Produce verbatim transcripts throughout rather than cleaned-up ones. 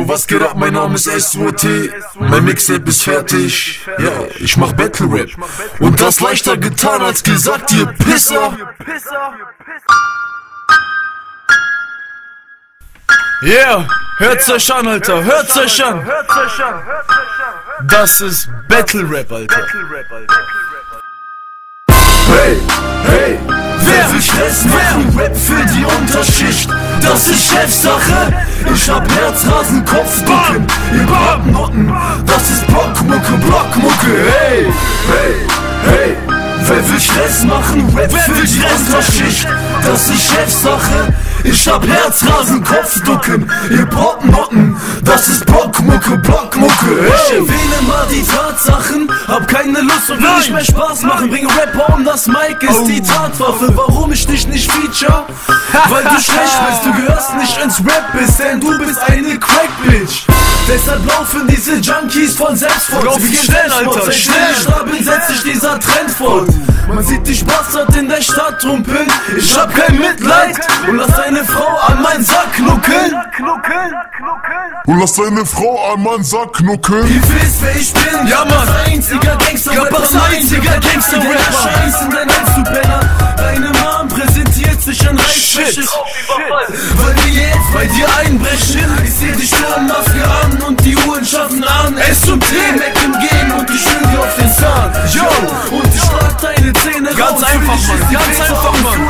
was geht ab, mein Name ist S U T. Mein Mixtape ist fertig. Ja, ich mach Battle Rap. Und das leichter getan als gesagt, ihr Pisser. Yeah, hört's euch an, Alter, hört's euch an. Das ist Battle Rap, Alter. Hey, hey, wer will Stress machen? Rap für die Unterschicht, das ist Chefsache. Ich hab Herzrasen, Kopfdücken, ihr Abnoten, das ist Blockmucke, Blockmucke. Hey, hey, hey, wer will Stress machen? Rap für die Unterschicht, das ist Chefsache. Ich hab Herzrasen, Kopfducken, ihr Brocknoten, das ist Blockmucke, Blockmucke. Hey. Ich erwähne mal die Tatsachen, hab keine Lust und will nicht mehr Spaß machen. Bringe Rapper um, das Mic ist oh. die Tatwaffe. Warum ich dich nicht feature? Weil du schlecht bist, du gehörst nicht ins Rap-Biss, denn du bist eine Crack-Bitch. Deshalb laufen diese Junkies von selbst fort. Lauf schnell, Alter, schnell! Schnell setzt sich dieser Trend fort. Man sieht dich Bastard in der Stadt rumpeln. Ich hab kein Mitleid und lass deine Frau an meinen Sack knuckeln. Und lass deine Frau an meinen Sack knuckeln. Ihr wisst, wer ich bin. Ja, Mann. Einziger Gangster-Rapper, einziger Gangster-Rapper. Scheißen, dein nennst du Penner. Deine Mom präsentiert sich in Reitfläche. Weil wir jetzt bei dir einbrechen. Ich seh die Sturmmaske an und die Uhren schaffen an. S und T, Mac im Game und ich schwöre dir auf den Zahn. Yo, und ich schlag deine Zähne ganz raus. Einfach, Mann, ganz einfach, Mann.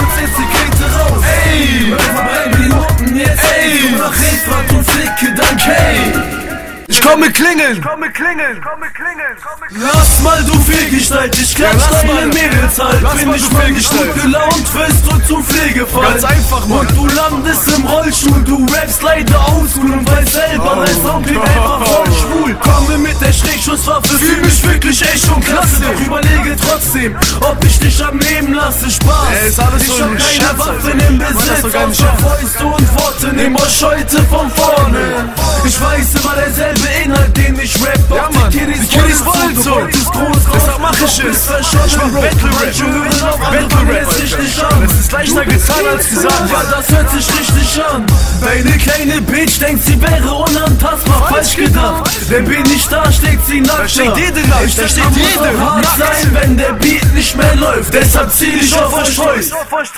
Ey, verbrennen die Noten jetzt. Ey, nach Refrat und Flicke, danke. Ich komme klingeln! Ich komme klingeln! Komme klingeln! Lass mal, du Fehlgestalt, ich klatsch ja, deine Mädels halt. Lass Bin mal, ich du Fehlgestalt. gut gelaunt, wirst du zum Pflegefall. Ganz einfach, Mann. Und du landest im Rollstuhl, du rappst leider oldschool und weißt selber, oh. dein Sound klingt einfach voll schwul. Komme mit der Schrägschusswaffe, fühl mich wirklich echt schon klasse. Doch überlege trotzdem, ob ich dich abnehmen lasse. Spaß, Ey, ist alles ich so hab ein keine Scherz, Waffen im Besitz, außer Fäuste und Worte, nehm euch heute von vorne. Ich weiß immer derselbe Inhalt, den ich rap. Ja, Mann, die Kiddies wollen so. Deshalb mach ich es. Ich mach Battle Rap. Battle Rap, Alter. Das ist leichter getan als gesagt. Ja, das hört sich richtig an. Deine kleine Bitch denkt, sie wäre unantastbar. Falsch gedacht, denn bin ich da, steht sie nackt. Da steht jede nackt, da steht jede hart sein, wenn der Beat nicht mehr läuft. Deshalb zieh ich auf euch Toys.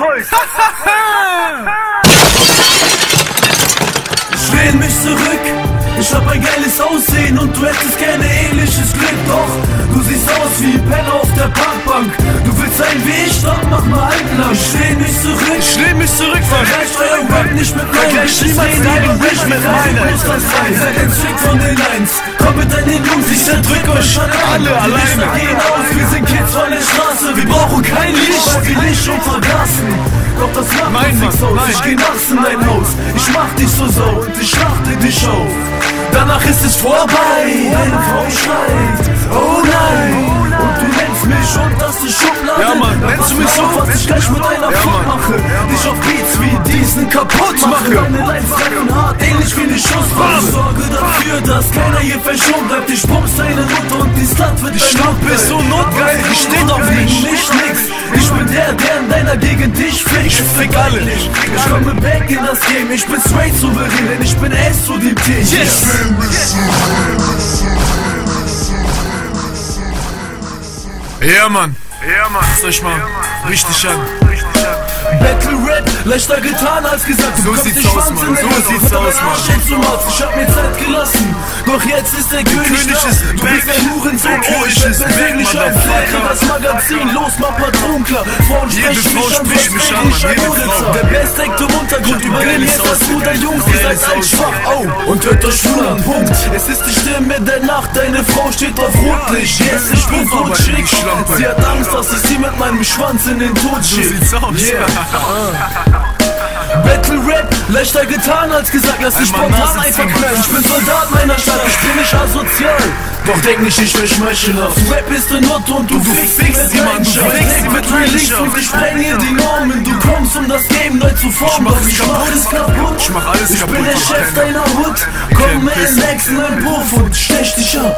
Ich lehn mich zurück. Ich hab ein geiles Aussehen und du hättest gerne ähnliches Glück. Doch, du siehst aus wie Penner auf der Parkbank. Du willst sein wie ich, doch mach mal halblang. Ich lehn mich zurück. Ich lehn mich zurück, vergleicht euer Rap nicht mit meinem. Vergleicht niemals deinen Rap mit meinem. Ihr seid ein Trick von den Lines. Komm mit deinen Jungs, ich zerdrück euch schon alle alleine. Wir gehen aus, wir sind Kids von der Straße. Wir brauchen kein Licht, weil wir Licht schon vergaßen. Doch das macht nein, nichts aus. Ich geh nachts in dein Haus. Ich mach dich so sau und ich schlachte dich auf. Danach ist es vorbei, deine Frau schreit, oh nein, und du nennst mich und das ist Schublade. Ja, Mann, nennst du mich so? Was ich gleich mit deiner ja, Frau mache, dich auf Beats wie diesen kaputt mache. Deine Lines treffen hart, ähnlich wie eine Schusswaffe. Sorge dafür, dass keiner hier verschont bleibt. Ich pumpst deine Mutter und die Slut wird die Schnapp ist so notgeil, ich steh doch nicht. Nicht nix, ich bin der, der in deiner Gegend dich fickt. Ich fick alle. Ich komme back in das Game, ich bin straight souverän, denn ich bin S zu dem Team. Yes! Ja, Mann. Ja, Mann. Lass euch mal richtig an. Battle Rap, leichter getan als gesagt. Du so sieht's aus, Mann. So sieht's aus, Mann. Ich hab mir Zeit gelassen, doch jetzt ist der König, König da. ist Du bist ein Hurensohn, oh, ich ist weg, Motherfucker. Das Magazin, los, mach Patron klar. Frauen sprechen mich an, spricht mich an, Mann. Jede Frau. Der Bass deckt im Untergrund, übernehmen jetzt das Ruder, Jungs, ihr seid ein Schwach. Oh, und hört euch nur an, Punkt. Es ist die Stimme der Nacht, deine Frau steht auf Rotlicht. Yes, ich bin tot schick. Sie hat Angst, dass ich sie mit meinem Schwanz in den Tod schick. So sieht's aus. Yeah. Battle Rap, leichter getan als gesagt, lass dich spontan einfach knallen. Ich bin Soldat meiner Stadt, ich bin nicht asozial. Doch denk nicht, ich will schmeichelhaft. Rap ist in Not und du, du fickst jemanden. Du fickst mit Release und ich sprenge die Normen. Du kommst, um das Game neu zu formen. Ich mach alles kaputt. Ich mach alles ich kaputt. Ich bin der Chef deiner Hut. Komm mit dem nächsten im Puff und stech dich ab.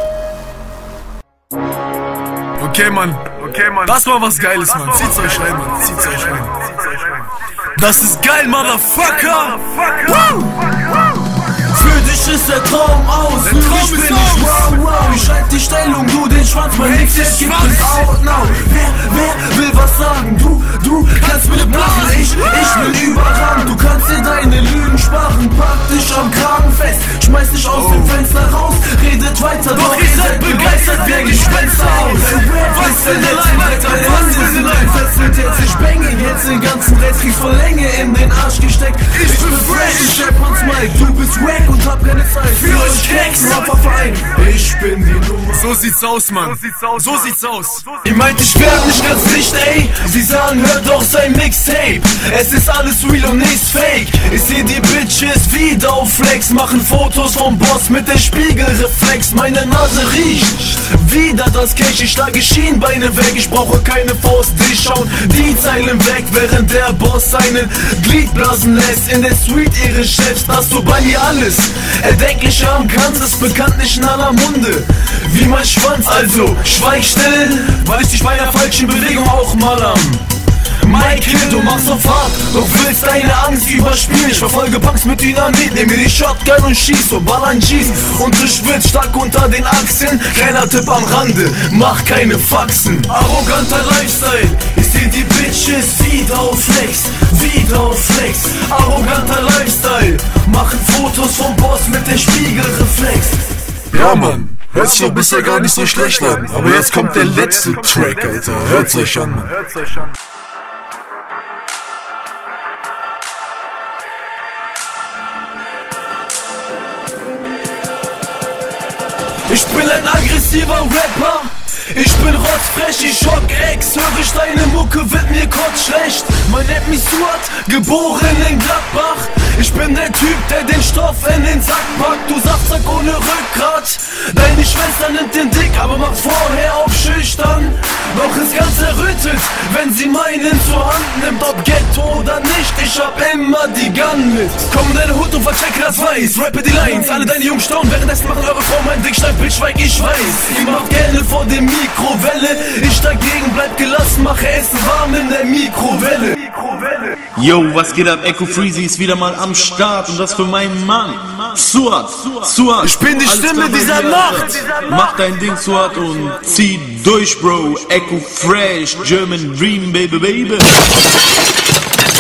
Okay, Mann. Okay, Mann. Das war was Geiles, Mann. Zieht's euch rein, Mann. Zieht's euch rein. Das ist geil, Motherfucker! Motherfucker! Für dich ist der Traum aus. Der Traum ich bin ist nicht aus. wow, wow. Ich halt die Stellung, du den Schwanz, mein Nix, jetzt gibt es out now. Wer, wer will was sagen? Du, du kannst mir blasen. Ich, ich bin überragend. Du kannst dir deine Lügen sparen. Pack dich am Kragen fest, schmeiß dich aus dem Fenster raus. Redet weiter, doch ihr seid begeistert wie Gespenster aus. Was denn der Leiter? Was denn der Leiter? Das wird jetzt nicht bängen, jetzt den ganzen Rest krieg voll Länge in den Arsch gesteckt. Ich bin fresh, ich rap ans Mike. Du bist wack und hab keine Zeit für euch Keks, Rapperverein. Ich bin die Nummer. So sieht's aus, Mann. So sieht's aus. Ihr meint, ich werd nicht ganz dicht, ey. Sie sagen, hör doch sein Mixtape. Es ist alles real und nichts fake. Ich seh die Bitches wieder auf Flex, machen Fotos vom Boss mit der Spiegelreflex. Meine Nase riecht wieder das Cash. Ich schlage Schienbeine weg, ich brauche keine Faust. Die schauen die Zeilen weg, während der Boss seinen Glied blasen lässt. In der Suite ihres Chefs, dass du bei mir alles erdenklich haben kannst, ist bekanntlich in aller Munde wie mein Schwanz. Also schweig still, weil ich dich bei der falschen Bewegung auch mal am Michael, du machst auf hart, doch willst deine Angst überspielen. Ich verfolge Punks mit Dynamit, nehm mir die Shotgun und schieß so ballern G's. Und du schwitzt stark unter den Achseln. Kleiner Tipp am Rande, mach keine Faxen. Arroganter Lifestyle, ich seh die Bitches wieder auf Flex, wieder auf Flex. Arroganter Lifestyle, machen Fotos vom Boss mit der Spiegelreflex. Ja, Mann, hört sich doch bisher gar nicht so schlecht an. Aber jetzt kommt der letzte Track, Alter. Hört's euch an, Mann. Ich bin ein aggressiver Rapper, ich bin rotzfrech, ich schock Ex. Hör ich deine Mucke, wird mir kurz schlecht. Man nennt mich Stuart, geboren in Gladbach. Ich bin der Typ, der den Stoff in den Sack packt. Du Saftsack ohne Rückgrat. Deine Schwester nimmt den Dick, aber macht vorher auf schüchtern. Doch ist ganz errötet, wenn sie meinen zur Hand nimmt. Ob Ghetto oder nicht, ich hab immer die Gun mit. Komm in deine Hut und verchecke das Weiß. Rappe die Lines, alle deine Jungs staunen. Währenddessen machen eure Frau mein Dick steif, Bitch, schweig, ich weiß. Ihr macht gerne vor dem Mikrowelle. Ich dagegen bleib gelassen, mache Essen warm in der Mikrowelle. Yo, was geht ab? Echo Freezy ist wieder mal am Start und das für meinen Mann Suat. Suat, ich bin die Stimme dieser Nacht. Mach dein Ding, Suat, und zieh durch, Bro. Echo Fresh, German Dream, baby, baby.